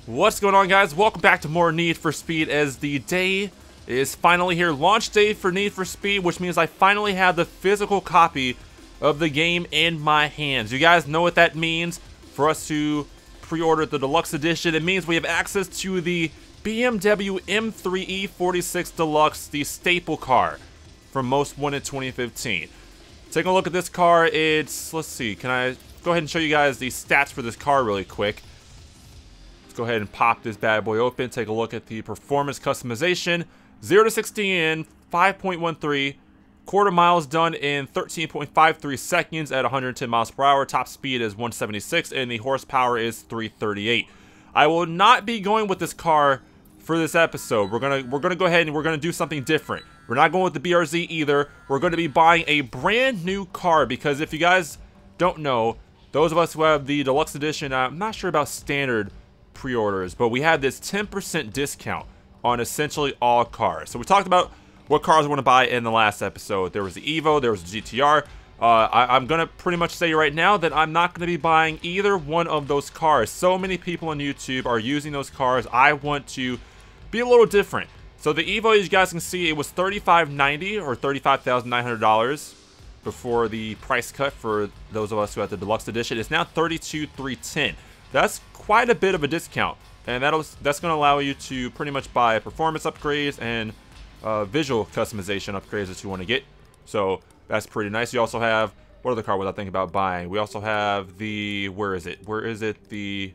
What's going on, guys? Welcome back to more Need for Speed as the day is finally here. Launch day for Need for Speed, which means I finally have the physical copy of the game in my hands. You guys know what that means for us to pre-order the deluxe edition. It means we have access to the BMW M3 E46 Deluxe, the staple car from Most Wanted 2015. Taking a look at this car, let's see, can I go ahead and show you guys the stats for this car really quick? Let's go ahead and pop this bad boy open, take a look at the performance customization. 0 to 60 in 5.13, quarter miles done in 13.53 seconds at 110 miles per hour. Top speed is 176 and the horsepower is 338. I will not be going with this car for this episode. We're gonna go ahead and we're gonna do something different. We're not going with the BRZ either. We're going to be buying a brand new car because if you guys don't know, those of us who have the deluxe edition, I'm not sure about standard pre-orders, but we had this 10% discount on essentially all cars. So we talked about what cars we want to buy in the last episode. There was the Evo, there was the GTR. I'm gonna pretty much say right now that I'm not gonna be buying either one of those cars. So many people on YouTube are using those cars. I want to be a little different. So the Evo, as you guys can see, it was $35,990 or $35,900 before the price cut for those of us who had the deluxe edition. It's now $32,310. That's quite a bit of a discount, and that's going to allow you to pretty much buy performance upgrades and visual customization upgrades that you want to get. So that's pretty nice. You also have, what other car was I thinking about buying? We also have the, where is it? The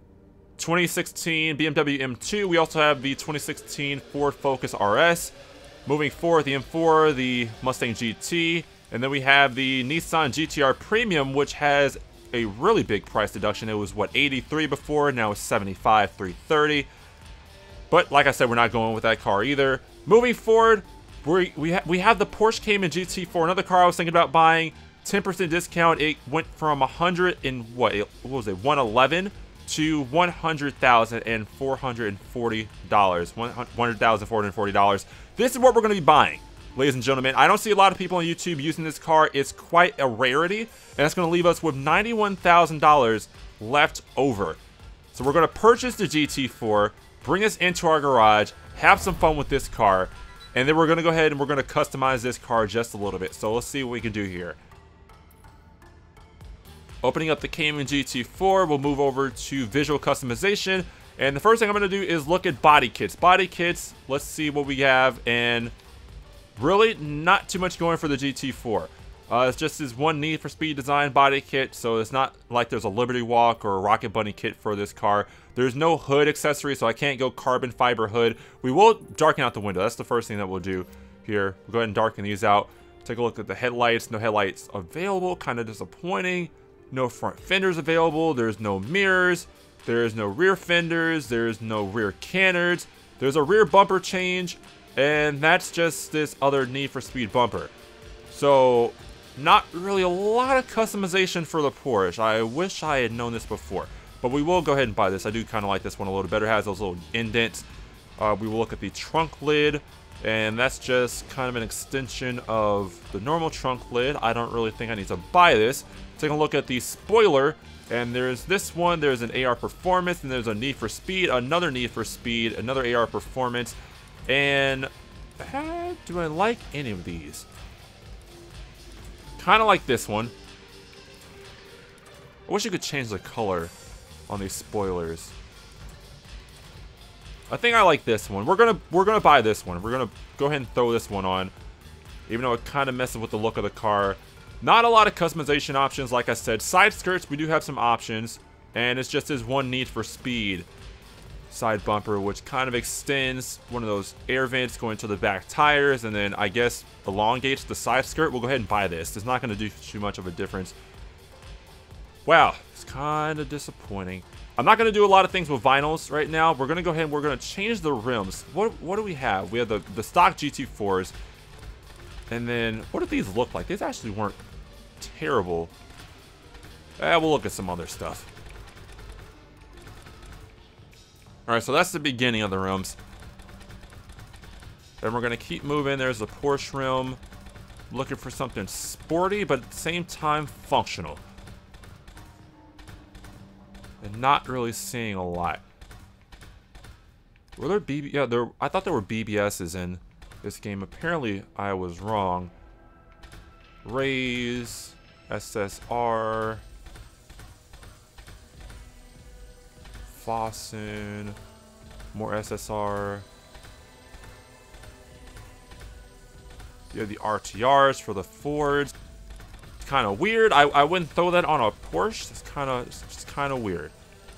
2016 BMW M2. We also have the 2016 Ford Focus RS. Moving forward, the M4, the Mustang GT, and then we have the Nissan GTR Premium, which has a really big price deduction. It was what, 83 before, now it's 75, 330. But like I said, we're not going with that car either. Moving forward, we have the Porsche Cayman GT4, another car I was thinking about buying. 10% discount. It went from 100 and what was it, 111 to $100,440. $100,440. This is what we're going to be buying, ladies and gentlemen. I don't see a lot of people on YouTube using this car. It's quite a rarity, and that's going to leave us with $91,000 left over. So we're going to purchase the GT4, bring this into our garage, have some fun with this car, and then we're going to go ahead and we're going to customize this car just a little bit. So let's see what we can do here. Opening up the Cayman GT4, we'll move over to visual customization. And the first thing I'm going to do is look at body kits. Body kits, let's see what we have, and really not too much going for the GT4. It's just this one Need for Speed design body kit, so it's not like there's a Liberty Walk or a Rocket Bunny kit for this car. There's no hood accessory, so I can't go carbon fiber hood. We will darken out the window. That's the first thing that we'll do here. We'll go ahead and darken these out. Take a look at the headlights. No headlights available. Kind of disappointing. No front fenders available. There's no mirrors. There's no rear fenders. There's no rear canards. There's a rear bumper change. And that's just this other Need for Speed bumper. So, not really a lot of customization for the Porsche. I wish I had known this before. But we will go ahead and buy this. I do kind of like this one a little better. It has those little indents. We will look at the trunk lid. And that's just kind of an extension of the normal trunk lid. I don't really think I need to buy this. Taking a look at the spoiler. And there's this one. There's an AR Performance. And there's a Need for Speed. Another Need for Speed. Another AR Performance. And do I like any of these? Kind of like this one. I wish you could change the color on these spoilers. I think I like this one. We're gonna buy this one. We're gonna go ahead and throw this one on, even though it kind of messes with the look of the car. Not a lot of customization options, like I said. Side skirts, we do have some options, and it's just this one Need for Speed side bumper, which kind of extends one of those air vents going to the back tires, and then I guess elongates the side skirt. We'll go ahead and buy this. It's not going to do too much of a difference. Wow, it's kind of disappointing. I'm not going to do a lot of things with vinyls right now. We're going to go ahead and we're going to change the rims. What do we have? We have the stock GT4s, and then what do these look like? These actually weren't terrible. We'll look at some other stuff. Alright, so that's the beginning of the rims. Then we're going to keep moving. There's the Porsche rim. Looking for something sporty, but at the same time functional. And not really seeing a lot. Were there BB? Yeah, there. I thought there were BBSs in this game. Apparently, I was wrong. Raise, SSR, Fossen, more SSR. You have the RTRs for the Fords. It's kind of weird. I wouldn't throw that on a Porsche. It's kind of weird.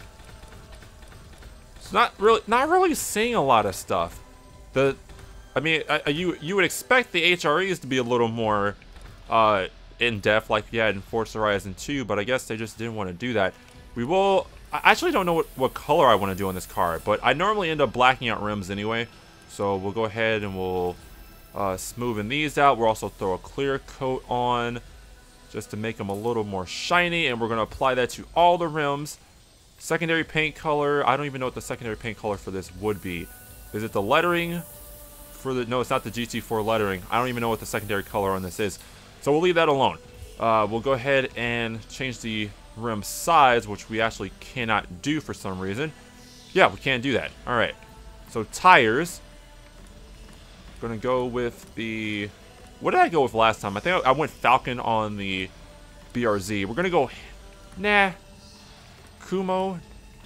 It's not really seeing a lot of stuff. I mean, you would expect the HREs to be a little more in depth, like you had in Forza Horizon 2, but I guess they just didn't want to do that. I actually don't know what color I want to do on this car, but I normally end up blacking out rims anyway. So we'll go ahead and we'll smoothen these out. We'll also throw a clear coat on just to make them a little more shiny, and we're going to apply that to all the rims. Secondary paint color, I don't even know what the secondary paint color for this would be. Is it the lettering? No, it's not the GT4 lettering. I don't even know what the secondary color on this is. So we'll leave that alone. We'll go ahead and change the rim size, which we actually cannot do for some reason. Yeah, we can't do that. All right. So tires. Gonna go with the... What did I go with last time? I think I went Falcon on the BRZ. We're gonna go... Nah. Kumo.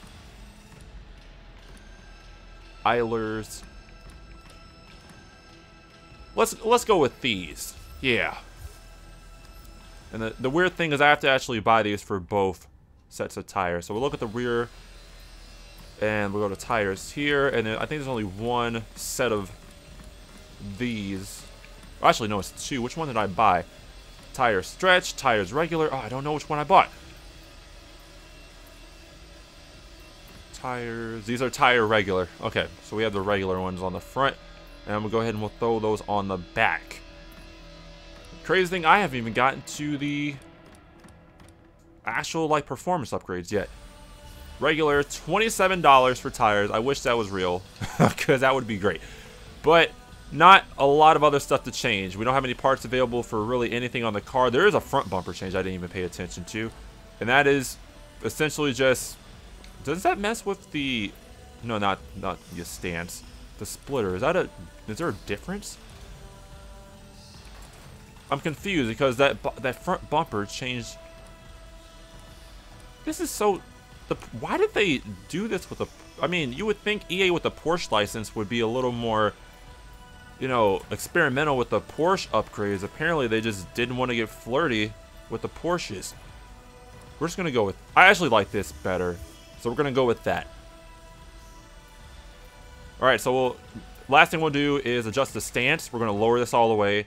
Eilers. Let's go with these. Yeah. And the weird thing is I have to actually buy these for both sets of tires. So we'll look at the rear, and we'll go to tires here, and then I think there's only one set of these. Actually, no, it's two. Which one did I buy? Tire stretch, tires regular. Oh, I don't know which one I bought. Tires. These are tire regular. Okay, so we have the regular ones on the front, and we'll go ahead and we'll throw those on the back. Crazy thing, I haven't even gotten to the actual like performance upgrades yet. Regular, $27 for tires. I wish that was real, because that would be great. But not a lot of other stuff to change. We don't have any parts available for really anything on the car. There is a front bumper change I didn't even pay attention to, and that is essentially just... Does that mess with the... No, not the stance. The splitter. Is there a difference? I'm confused because that front bumper changed. This is so... Why did they do this with a... I mean, you would think EA with the Porsche license would be a little more, you know, experimental with the Porsche upgrades. Apparently, they just didn't want to get flirty with the Porsches. We're just going to go with... I actually like this better. So we're going to go with that. Alright, so last thing we'll do is adjust the stance. We're going to lower this all the way.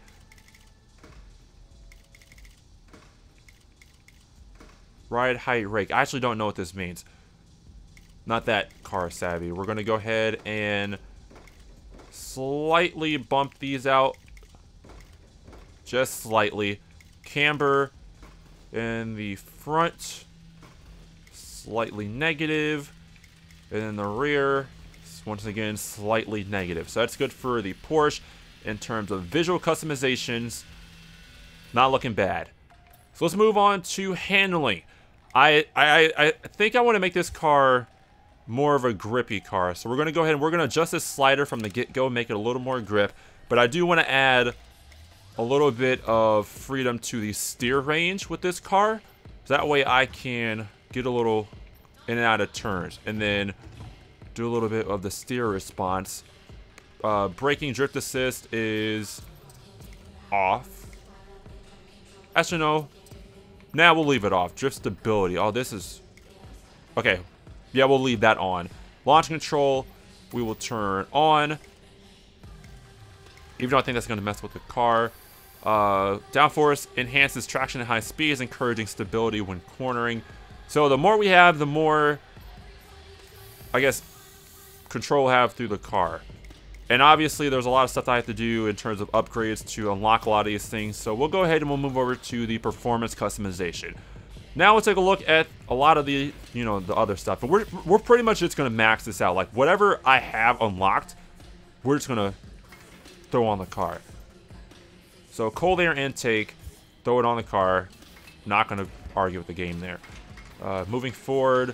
Ride height rake. I actually don't know what this means. Not that car savvy. We're going to go ahead and slightly bump these out. Just slightly. Camber in the front. Slightly negative. And then the rear, once again, slightly negative. So that's good for the Porsche in terms of visual customizations. Not looking bad. So let's move on to handling. I think I want to make this car more of a grippy car. So we're going to go ahead and we're going to adjust this slider from the get-go, make it a little more grip. But I do want to add a little bit of freedom to the steer range with this car. So that way I can get a little in and out of turns. And then do a little bit of the steer response. Braking drift assist is off. Actually, no. Now we'll leave it off. Drift stability. Oh, this is... Okay. Yeah, we'll leave that on. Launch control, we will turn on. Even though I think that's going to mess with the car. Downforce enhances traction at high speeds, encouraging stability when cornering. So the more we have, the more, I guess, control we'll have through the car. And obviously, there's a lot of stuff I have to do in terms of upgrades to unlock a lot of these things. So we'll go ahead and we'll move over to the performance customization. Now we'll take a look at a lot of the, you know, the other stuff. And we're pretty much just going to max this out. Like, whatever I have unlocked, we're just going to throw on the car. So cold air intake, throw it on the car. Not going to argue with the game there. Moving forward,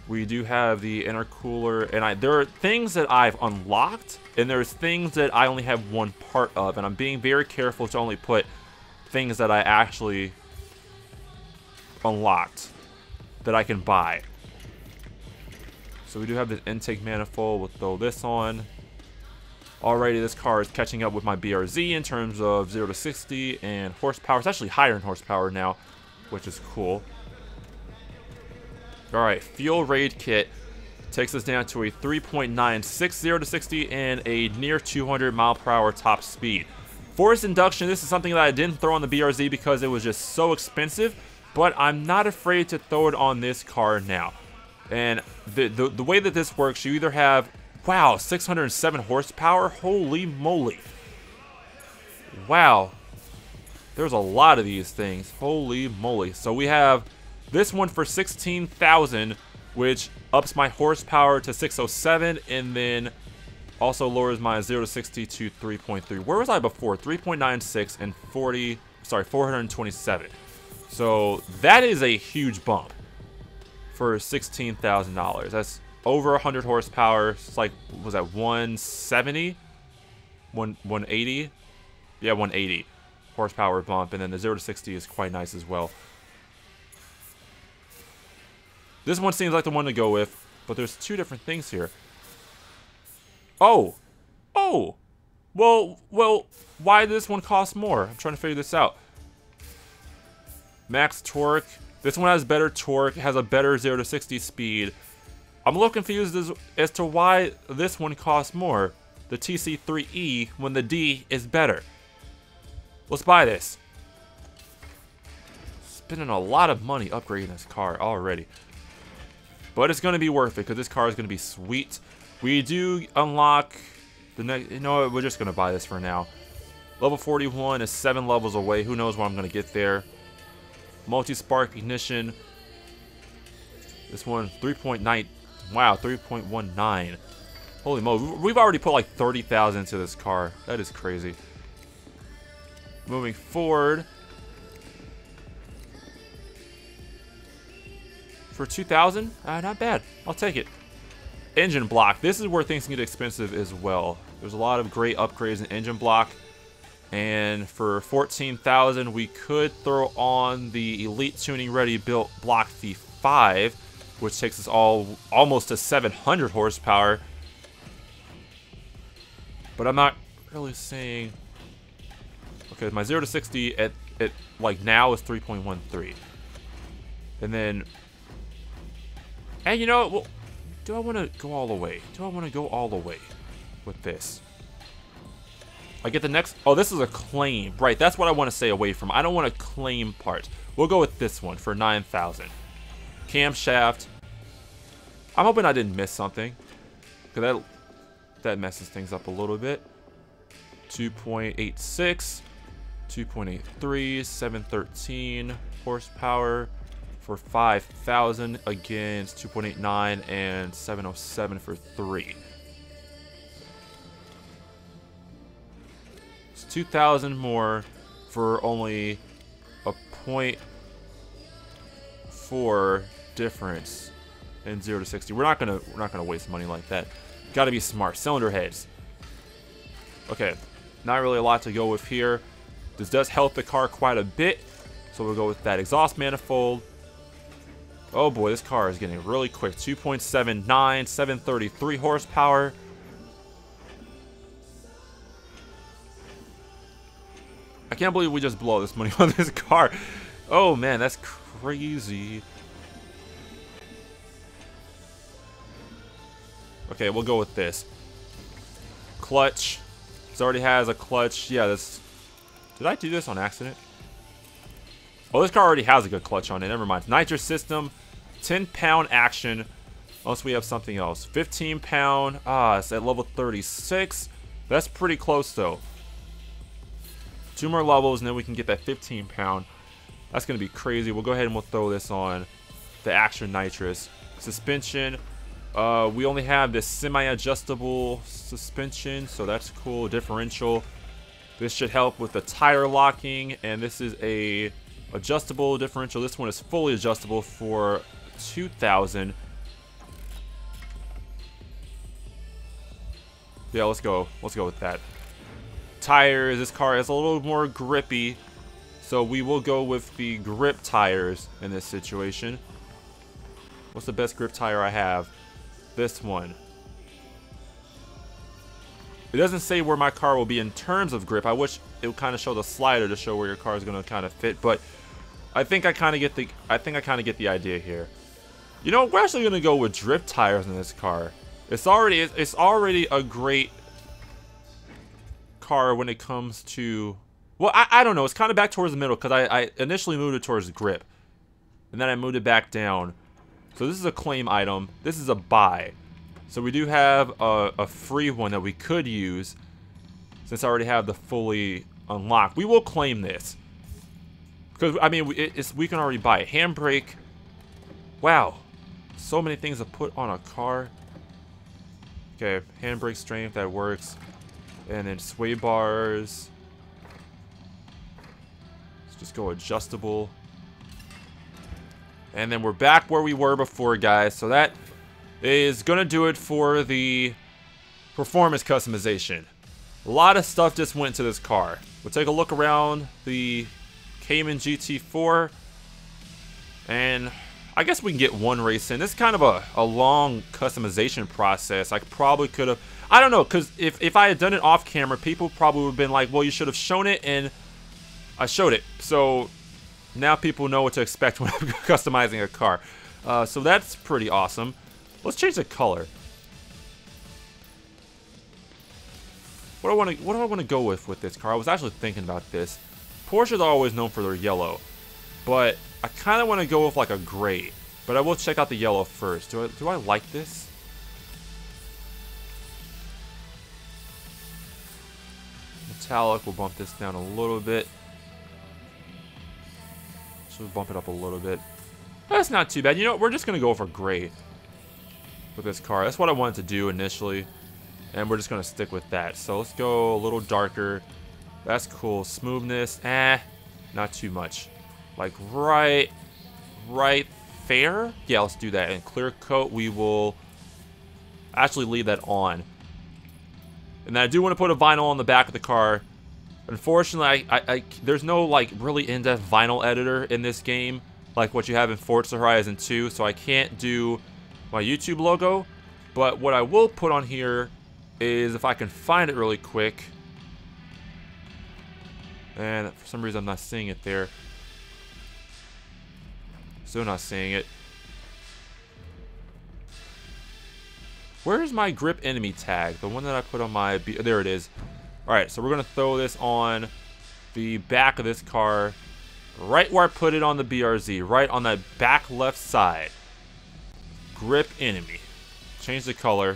We do have the intercooler, and there are things that I've unlocked, and there's things that I only have one part of, and I'm being very careful to only put things that I actually unlocked that I can buy. So we do have this intake manifold. We'll throw this on. Alrighty, this car is catching up with my BRZ in terms of 0 to 60 and horsepower. It's actually higher in horsepower now, which is cool. Alright, fuel raid kit takes us down to a 3.96 0 to 60 and a near 200 mile per hour top speed. Forced induction, this is something that I didn't throw on the BRZ because it was just so expensive, but I'm not afraid to throw it on this car now. And the way that this works, you either have, wow, 607 horsepower, holy moly. Wow, there's a lot of these things, holy moly. So we have this one for 16,000, which ups my horsepower to 607, and then also lowers my 0 to 60 to 3.3. Where was I before? 3.96 and 427. So that is a huge bump for $16,000. That's over 100 horsepower. It's like, what was that, 170? 180? Yeah, 180 horsepower bump, and then the 0 to 60 is quite nice as well. This one seems like the one to go with, but there's two different things here. Oh, well, why did this one cost more? I'm trying to figure this out. Max torque. This one has better torque, has a better 0 to 60 speed. I'm a little confused as to why this one costs more, the TC3E, when the D is better. Let's buy this. Spending a lot of money upgrading this car already. But it's going to be worth it because this car is going to be sweet. We do unlock the next... You know what? We're just going to buy this for now. Level 41 is 7 levels away. Who knows when I'm going to get there. Multi-spark ignition. This one, 3.9... Wow, 3.19. Holy moly. We've already put like 30,000 into this car. That is crazy. Moving forward. For 2,000? Not bad. I'll take it. Engine block. This is where things can get expensive as well. There's a lot of great upgrades in engine block. And for 14,000, we could throw on the Elite Tuning Ready built Block V5, which takes us almost to 700 horsepower. But I'm not really saying... Okay, my 0 to 60 at like now is 3.13. And then... And you know, well, do I want to go all the way? Do I want to go all the way with this? I get the next... Oh, this is a claim. Right, that's what I want to stay away from. I don't want to claim parts. We'll go with this one for 9,000. Camshaft. I'm hoping I didn't miss something, because that messes things up a little bit. 2.86, 2.83, 713 horsepower for 5,000 against 2.89 and 707 for 3. It's 2,000 more for only a 0.4 difference in 0 to 60. We're not gonna waste money like that. Got to be smart. Cylinder heads. Okay, not really a lot to go with here. This does help the car quite a bit, so we'll go with that. Exhaust manifold. Oh boy, this car is getting really quick. 2.79, 733 horsepower. I can't believe we just blow this money on this car. Oh man, that's crazy. Okay, we'll go with this. Clutch. This already has a clutch. Yeah, this... Did I do this on accident? Oh, this car already has a good clutch on it. Never mind. Nitrous system. 10-pound action. Unless we have something else. 15-pound. It's at level 36. That's pretty close, though. 2 more levels, and then we can get that 15-pound. That's going to be crazy. We'll go ahead and we'll throw this on the action nitrous. Suspension. We only have this semi-adjustable suspension, so that's cool. Differential. This should help with the tire locking, and this is a adjustable differential. This one is fully adjustable for 2,000. Yeah, let's go. Let's go with that. Tires. This car is a little more grippy, so we will go with the grip tires in this situation. What's the best grip tire I have? This one. It doesn't say where my car will be in terms of grip. I wish it would kind of show the slider to show where your car is going to kind of fit, but I think I kind of get the idea here. You know, we're actually going to go with drip tires in this car. It's already a great car when it comes to, well, I don't know. It's kind of back towards the middle because I initially moved it towards grip, and then I moved it back down. So this is a claim item. This is a buy. So we do have a free one that we could use since I already have the fully unlocked. We will claim this because I mean we can already buy it. Handbrake. Wow, so many things to put on a car. Okay, handbrake strength, that works, and then sway bars. Let's just go adjustable, and then we're back where we were before, guys. So that is gonna do it for the performance customization. A lot of stuff just went to this car. We'll take a look around the Cayman GT4, and I guess we can get one race in. This is kind of a long customization process. I probably could have, I don't know, because if I had done it off camera, people probably would have been like, well, you should have shown it, and I showed it. So now people know what to expect when I'm customizing a car. So that's pretty awesome. Let's change the color. What do I want to go with this car? I was actually thinking about this. Porsches are always known for their yellow, but I kind of want to go with like a gray. But I will check out the yellow first. Do I like this? Metallic. We'll bump this down a little bit. Should bump it up a little bit. That's not too bad. You know what? We're just gonna go for gray with this car. That's what I wanted to do initially, and we're just gonna stick with that. So let's go a little darker. That's cool. Smoothness, not too much. Like right there. Yeah, let's do that. And clear coat, we will actually leave that on. And then I do want to put a vinyl on the back of the car. Unfortunately, there's no like really in-depth vinyl editor in this game like what you have in Forza Horizon 2, so I can't do my YouTube logo. But what I will put on here is, if I can find it really quick, and for some reason I'm not seeing it there. Still not seeing it. Where's my grip enemy tag? The one that I put on my... There it is. Alright, so we're going to throw this on the back of this car. Right where I put it on the BRZ. Right on that back left side. Grip enemy. Change the color.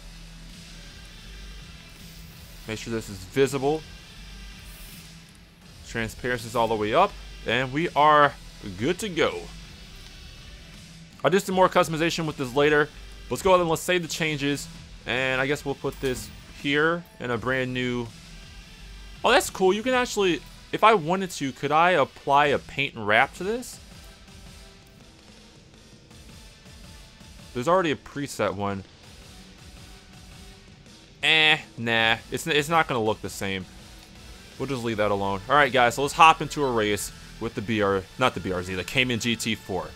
Make sure this is visible. Transparency is all the way up. And we are good to go. I'll do some more customization with this later. Let's go ahead and let's save the changes. And I guess we'll put this here in a brand new... Oh, that's cool. You can actually, if I wanted to, could I apply a paint and wrap to this? There's already a preset one. Nah. It's not going to look the same. We'll just leave that alone. Alright, guys. So let's hop into a race with the the Cayman GT4.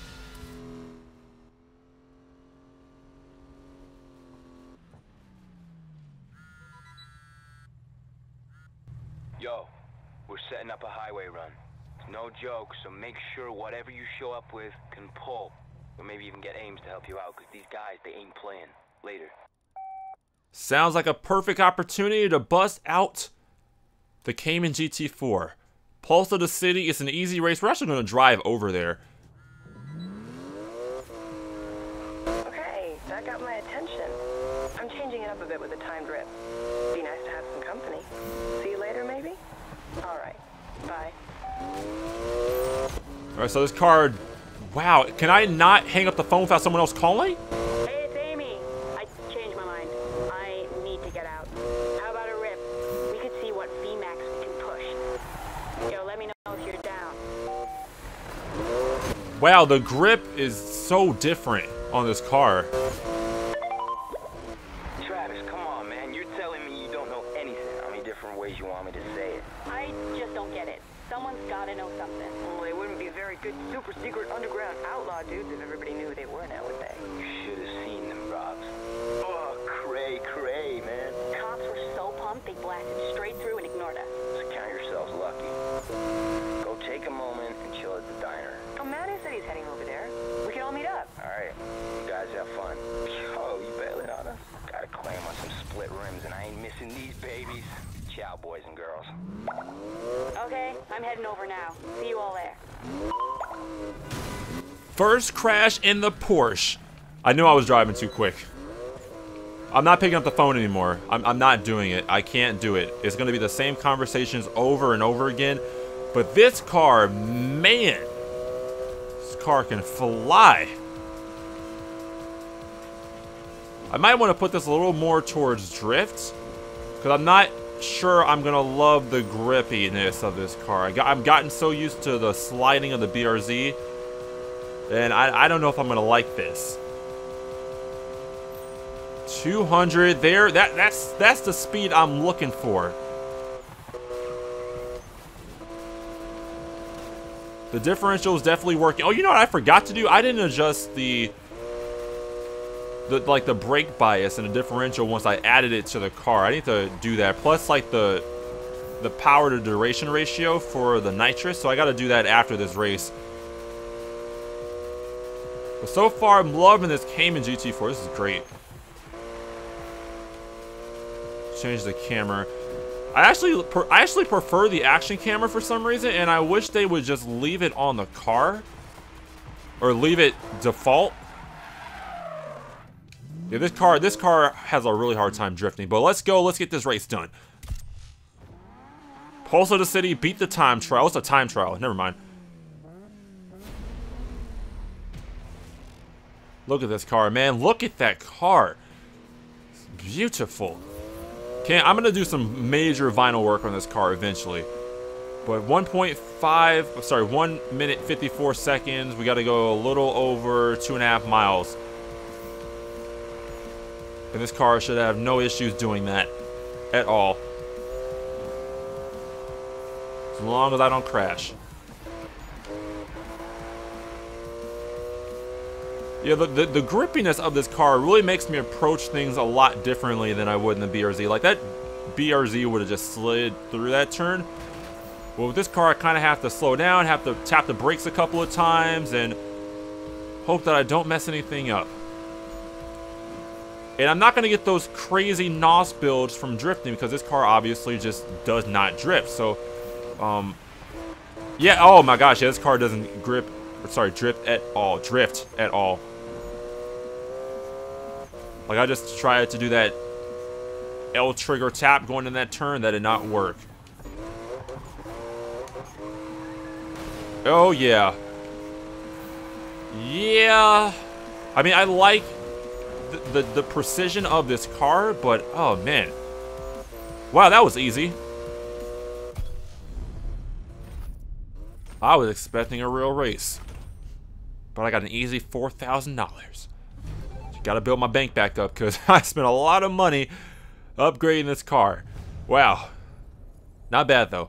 Yo, we're setting up a highway run. It's no joke, so make sure whatever you show up with can pull. Or maybe even get Ames to help you out, because these guys, they ain't playing. Later. Sounds like a perfect opportunity to bust out the Cayman GT4. Pulse of the City is an easy race. We're actually going to drive over there. Okay, that got my attention. I'm changing it up a bit with a timed rip. Be nice to have some company. See you later, maybe? Alright, bye. Alright, so this car... Wow, can I not hang up the phone without someone else calling? Hey, it's Amy. I changed my mind. I need to get out. How about a rip? We could see what VMAX we can push. Yo, let me know if you're down. Wow, the grip is so different on this car. Trav, Travis, come on, man. You're telling me you don't know anything. How many different ways you want me to say it? I just don't get it. Someone's gotta know something. Well, they wouldn't be very good super secret underground outlaw dudes if everybody knew who they were now, would they? You should have seen them, Robs. Oh, cray, man. Cops were so pumped they blasted straight through and ignored us. So count yourselves lucky. Go take a moment and chill at the diner. Oh, Matty said he's heading over there. We can all meet up. All right, you guys have fun. Yo, you bailing on us? Gotta claim on some split rims, and I ain't missing these babies. Ciao, boys and girls. Okay, I'm heading over now. See you all there. First crash in the Porsche. I knew I was driving too quick. I'm not picking up the phone anymore. I'm not doing it. I can't do it. It's going to be the same conversations over and over again. But this car, man, this car can fly. I might want to put this a little more towards drift, because I'm not sure I'm going to love the grippiness of this car. I've gotten so used to the sliding of the BRZ, and I don't know if I'm going to like this. 200 there. That's the speed I'm looking for. The differential is definitely working. Oh, you know what I forgot to do? I didn't adjust the brake bias and the differential once I added it to the car. I need to do that. Plus, like the power to duration ratio for the nitrous. So I got to do that after this race. But so far, I'm loving this Cayman GT4. This is great. Change the camera. I actually prefer the action camera for some reason, and I wish they would just leave it on the car or leave it default. Yeah, this car has a really hard time drifting, but let's go. Let's get this race done. Pulse of the City beat the time trial. It's a time trial. Never mind. Look at this car, man. Look at that car. It's beautiful. Okay, I'm gonna do some major vinyl work on this car eventually. But 1 minute 54 seconds. We got to go a little over 2.5 miles. And this car should have no issues doing that at all. As long as I don't crash. Yeah, the grippiness of this car really makes me approach things a lot differently than I would in the BRZ. Like, that BRZ would have just slid through that turn. Well, with this car, I kind of have to slow down, have to tap the brakes a couple of times, and hope that I don't mess anything up. And I'm not going to get those crazy NOS builds from drifting, because this car obviously just does not drift. So, yeah, oh my gosh, yeah, this car doesn't drift at all. Like, I just tried to do that L trigger tap going in that turn. That did not work. Oh, yeah. Yeah. I mean, I like the precision of this car, but, oh, man. Wow, that was easy. I was expecting a real race. But I got an easy $4,000. Got to build my bank back up because I spent a lot of money upgrading this car. Wow. Not bad, though.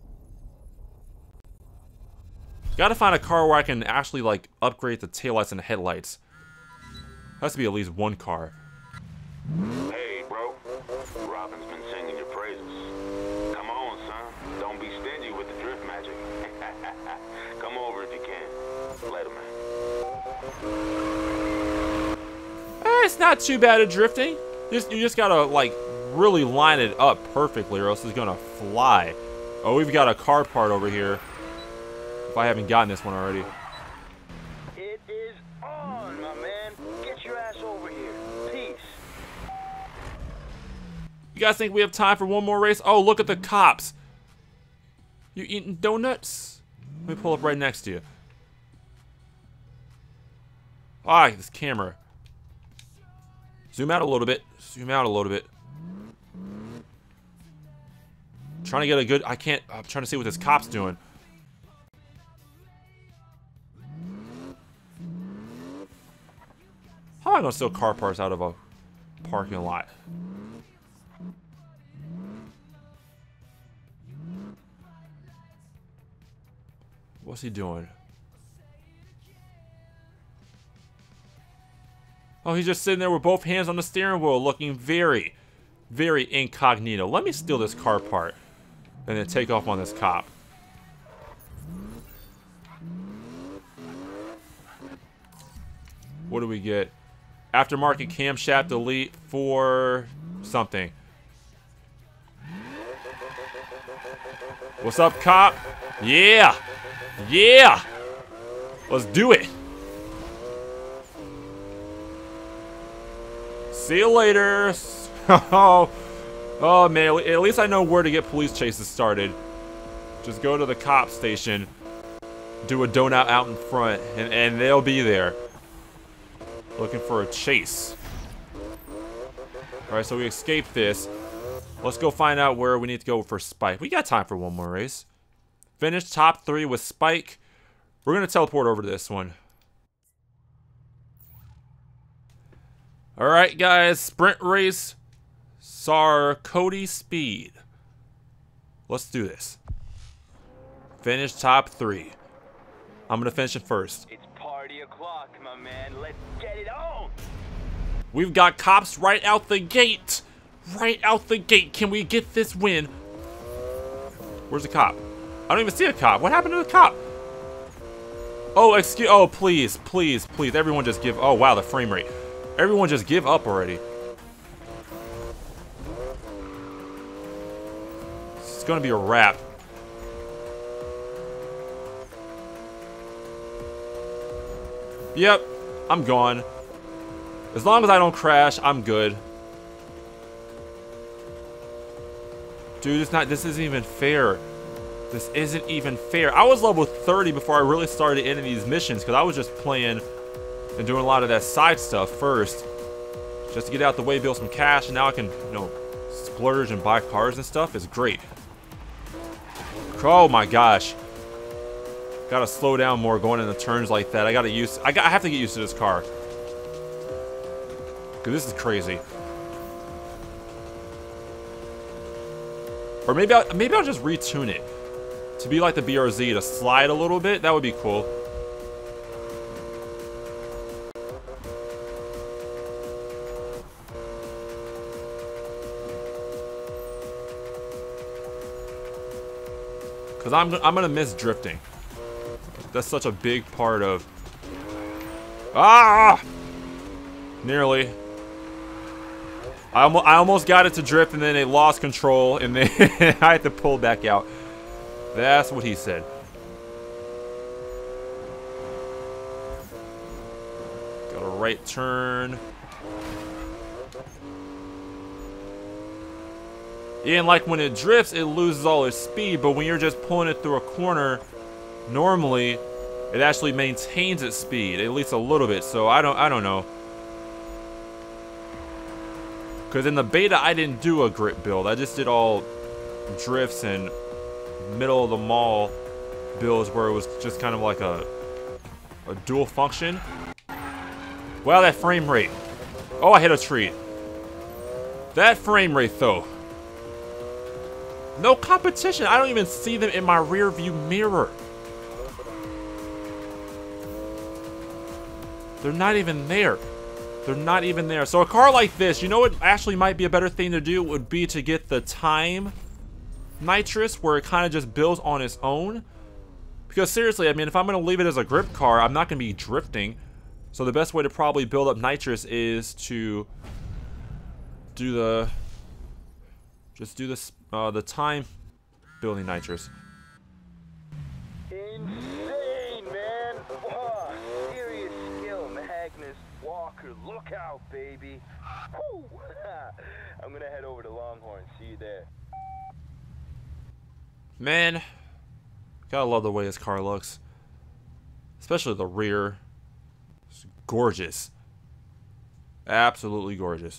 Got to find a car where I can actually, like, upgrade the taillights and the headlights. Has to be at least one car. Hey, bro. Robin's been singing your praises. Come on, son. Don't be stingy with the drift magic. Come over if you can. Later, man. It's not too bad at drifting. You just gotta, like, really line it up perfectly or else it's gonna fly. Oh, we've got a car part over here. If I haven't gotten this one already. It is on, my man. Get your ass over here. Peace. You guys think we have time for one more race? Oh, look at the cops. You eating donuts? Let me pull up right next to you. Ah, this camera. Zoom out a little bit. Zoom out a little bit. Trying to get a good... I'm trying to see what this cop's doing. How am I going to steal car parts out of a parking lot. What's he doing? Oh, he's just sitting there with both hands on the steering wheel, looking very, very incognito. Let me steal this car part and then take off on this cop. What do we get? Aftermarket camshaft elite for something. What's up, cop? Yeah! Yeah! Let's do it! See you later! Oh man, at least I know where to get police chases started. Just go to the cop station, do a donut out in front, and they'll be there. Looking for a chase. Alright, so we escaped this. Let's go find out where we need to go for Spike. We got time for one more race. Finish top 3 with Spike. We're going to teleport over to this one. Alright, guys. Sprint race. Sarcody speed. Let's do this. Finish top 3. I'm going to finish it first. It's party o'clock, my man. Let's get it on. We've got cops right out the gate. Right out the gate. Can we get this win? Where's the cop? I don't even see a cop. What happened to the cop? Oh, excuse. Oh, please, please, please. Everyone just give. Oh, wow, the frame rate. Everyone just give up already. It's gonna be a wrap. Yep, I'm gone. As long as I don't crash, I'm good. Dude, this isn't even fair. This isn't even fair. I was level 30 before I really started ending these missions because I was just playing and doing a lot of that side stuff first. Just to get out the way, build some cash, and now I can, you know, splurge and buy cars and stuff. It's great. Oh my gosh. Gotta slow down more going into turns like that. I have to get used to this car. Cause this is crazy. Or maybe I'll just retune it to be like the BRZ, to slide a little bit. That would be cool. Cause I'm gonna miss drifting. That's such a big part of. Ah! Nearly. I almost got it to drift, and then it lost control, and then I had to pull back out. That's what he said. Got a right turn. Yeah, and like when it drifts, it loses all its speed, but when you're just pulling it through a corner, normally it actually maintains its speed, at least a little bit. So I don't know. Because in the beta, I didn't do a grip build. I just did all drifts and middle of the mall builds where it was just kind of like a dual function. Wow, that frame rate. Oh, I hit a tree. That frame rate, though. No competition. I don't even see them in my rear view mirror. They're not even there. They're not even there. So a car like this, you know what actually might be a better thing to do would be to get the time nitrous where it kind of just builds on its own. Because seriously, I mean, if I'm going to leave it as a grip car, I'm not going to be drifting. So the best way to probably build up nitrous is to do the the time building nitrous. Insane, man. Oh, serious skill, Magnus Walker. Look out, baby. Woo. I'm gonna head over to Longhorn. See you there. Man, gotta love the way this car looks. Especially the rear. It's gorgeous. Absolutely gorgeous.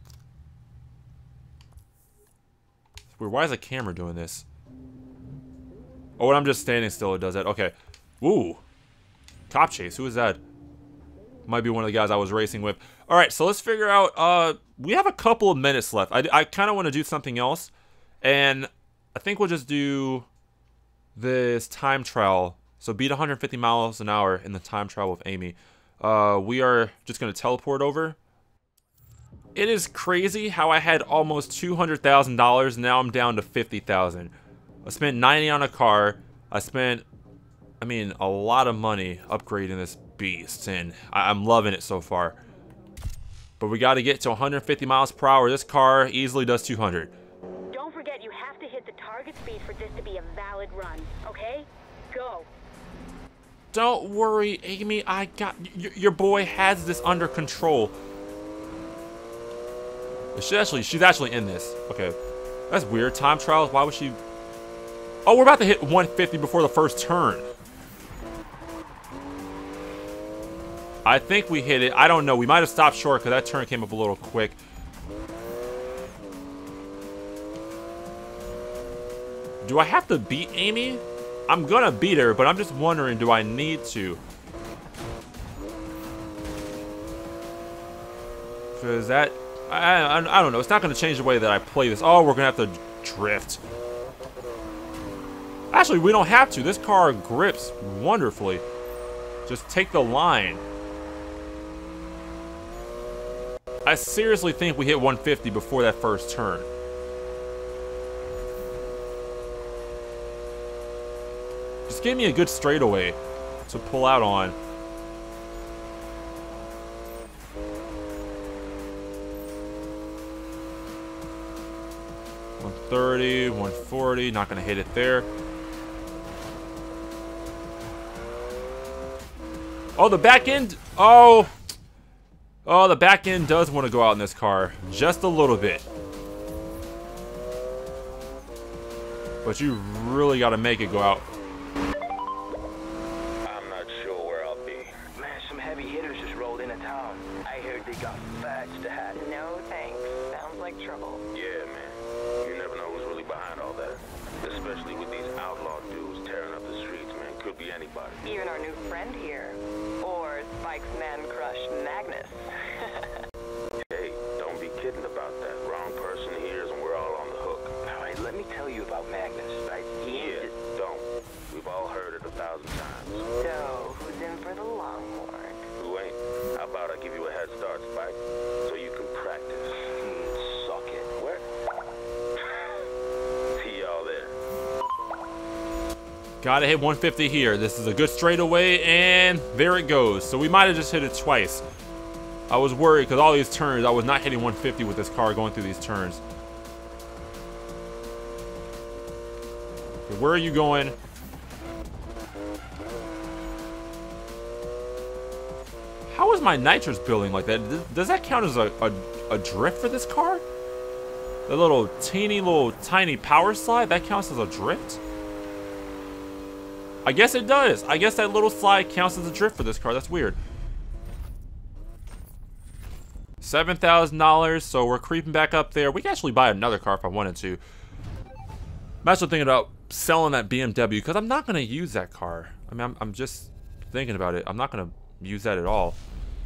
It's weird. Why is the camera doing this? Oh, when I'm just standing still, it does that. Okay. Ooh. Cop chase. Who is that? Might be one of the guys I was racing with. All right, so let's figure out. We have a couple of minutes left. I kind of want to do something else, and I think we'll just do this time trial. So beat 150 miles an hour in the time trial with Amy. We are just gonna teleport over. It is crazy how I had almost $200,000. Now I'm down to 50,000. I spent 90 on a car. I spent, I mean, a lot of money upgrading this beast, and I'm loving it so far. But we got to get to 150 miles per hour. This car easily does 200. Don't forget, you have to hit the target speed for this to be a valid run, okay? Go. Don't worry, Amy. I got your boy has this under control. She's actually in this. Okay, that's weird. Time trials. Why would she? Oh, we're about to hit 150 before the first turn. I think we hit it. I don't know. We might have stopped short because that turn came up a little quick. Do I have to beat Amy? I'm gonna beat her, but I'm just wondering, do I need to? Because that, I don't know. It's not gonna change the way that I play this. Oh, we're gonna have to drift. Actually, we don't have to. This car grips wonderfully. Just take the line. I seriously think we hit 150 before that first turn. Just give me a good straightaway to pull out on. 130, 140, not gonna hit it there. Oh, the back end. Oh, the back end does want to go out in this car just a little bit. But you really got to make it go out. I'm not sure where I'll be. Man, some heavy hitters just rolled into town. I heard they got fats to have. No thanks. Sounds like trouble. Yeah, man. You never know who's really behind all that. Especially with these outlaw dudes tearing up the streets, man. Could be anybody. Even our new friend here. Or Spike's man crush, Magnus. Hey, don't be kidding about that. Wrong person hears and we're all on the hook. Alright, let me tell you about Magnus, right? Yeah, don't. We've all heard it 1,000 times. So, who's in for the Longhorn? Who ain't? How about I give you a head start, Spike? So you can practice. Suck it. Where? See y'all there. Gotta hit 150 here. This is a good straightaway, and there it goes. So we might have just hit it twice. I was worried because all these turns, I was not hitting 150 with this car going through these turns. Okay, where are you going? How is my nitrous building like that? Does that count as a drift for this car? The little tiny power slide, that counts as a drift? I guess it does. I guess that little slide counts as a drift for this car. That's weird. $7,000, so we're creeping back up there. We can actually buy another car if I wanted to. I'm actually thinking about selling that BMW because I'm not going to use that car. I mean, I'm just thinking about it. I'm not going to use that at all.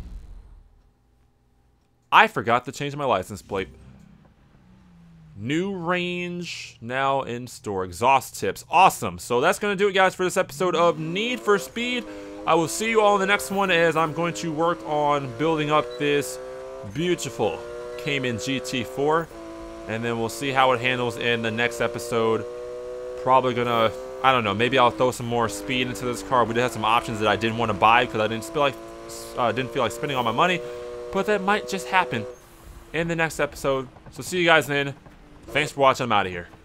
I forgot to change my license plate. New range now in store. Exhaust tips. Awesome. So that's going to do it, guys, for this episode of Need for Speed. I will see you all in the next one as I'm going to work on building up this beautiful Cayman GT4. And then we'll see how it handles in the next episode. Probably going to, I don't know, maybe I'll throw some more speed into this car. We did have some options that I didn't want to buy because I didn't feel like spending all my money. But that might just happen in the next episode. So see you guys then. Thanks for watching. I'm out of here.